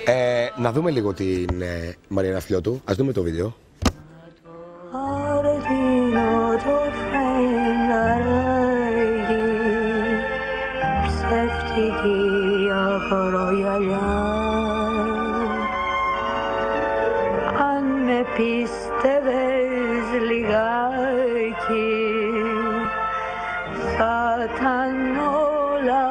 Να δούμε λίγο την Μαρία Ναυτιλιώτου. Ας δούμε το βίντεο. Αν με πίστευες λιγάκι, θα ήταν όλα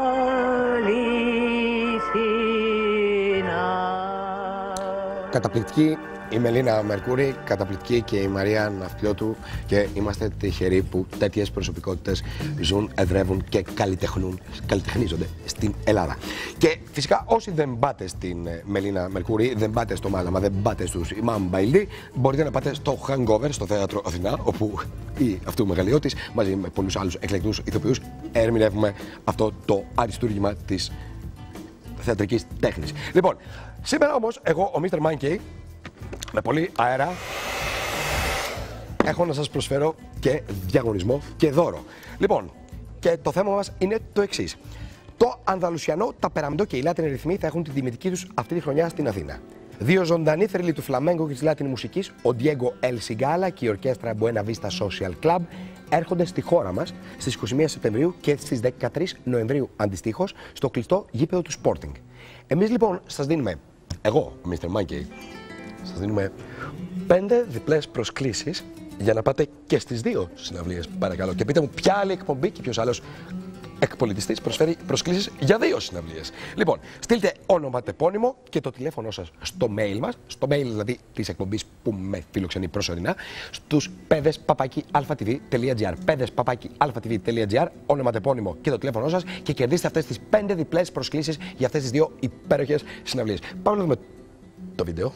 αληθινά. Καταπληκτική η Μελίνα Μερκούρη, καταπληκτική και η Μαρία Ναυτιλιώτου, και είμαστε τυχεροί που τέτοιες προσωπικότητες ζουν, εδρεύουν και καλλιτεχνίζονται στην Ελλάδα. Και φυσικά όσοι δεν πάτε στην Μελίνα Μερκούρη, δεν πάτε στο Μάλαμα, δεν πάτε στους Imam Μπαϊλί, μπορείτε να πάτε στο Hangover, στο Θέατρο Αθηνά, όπου η αυτού Μεγαλειώτης μαζί με πολλούς άλλους εκλεκτούς ηθοποιούς ερμηνεύουμε αυτό το αριστούργημα της θεατρικής τέχνης. Λοιπόν, σήμερα όμως εγώ, ο Mr. Monkey, με πολύ αέρα, έχω να σας προσφέρω και διαγωνισμό και δώρο. Λοιπόν, και το θέμα μας είναι το εξής. Το Ανδαλουσιανό, τα Περαμεντό και οι Λάτινοι ρυθμοί θα έχουν την τιμητική τους αυτή τη χρονιά στην Αθήνα. Δύο ζωντανοί θρύλοι του φλαμέγκο και της Λάτινη μουσικής, ο Diego El Cigala και η ορκέστρα Buena Vista Social Club, έρχονται στη χώρα μας στις 21 Σεπτεμβρίου και στις 13 Νοεμβρίου αντιστοίχως στο κλειστό γήπεδο του Sporting. Εμείς λοιπόν σας δίνουμε, εγώ, ο Mr. Monkey, σας δίνουμε 5 διπλές προσκλήσεις για να πάτε και στις 2 συναυλίες, παρακαλώ. Και πείτε μου ποια άλλη εκπομπή και ποιος άλλος εκπολιτιστής προσφέρει προσκλήσεις για 2 συναυλίες. Λοιπόν, στείλτε όνομα, τεπώνυμο και το τηλέφωνο σας στο mail μας, στο mail δηλαδή της εκπομπής που με φιλοξενεί προσωρινά, στους pedespapaki.alphatv.gr. pedespapaki.alphatv.gr, όνομα, τεπώνυμο και το τηλέφωνο σας, και κερδίστε αυτές τις 5 διπλές προσκλήσεις για αυτές τις 2 υπέροχες συναυλίες. Πάμε να δούμε το βίντεο.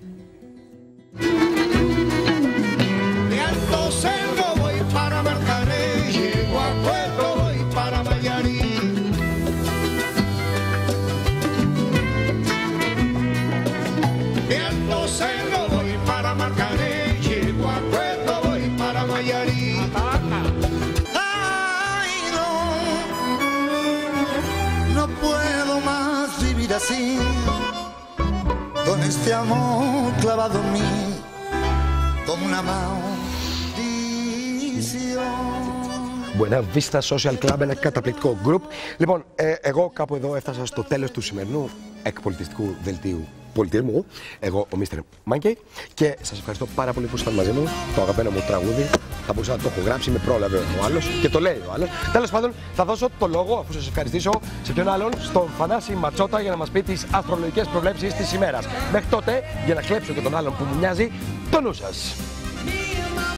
Así, con este amor clavado en mí, como una maldición. Buena Vista Social Club, ένα καταπληκτικό group. Λοιπόν, εγώ κάπου εδώ έφτασα στο τέλος του σημερινού εκπολιτιστικού δελτίου πολιτισμού. Εγώ, ο Mr. Monkey, και σας ευχαριστώ πάρα πολύ που ήσασταν μαζί μου. Το αγαπημένο μου τραγούδι, θα μπορούσα να το έχω γράψει, με πρόλαβε ο άλλος και το λέει ο άλλος. Τέλος πάντων, θα δώσω το λόγο, αφού σας ευχαριστήσω, σε ποιον άλλον, στον Θανάση Ματσότα, για να μας πει τις αστρολογικές προβλέψεις της ημέρας. Μέχρι τότε, για να κλέψω και τον άλλον που μου μοιάζει, το νου σας.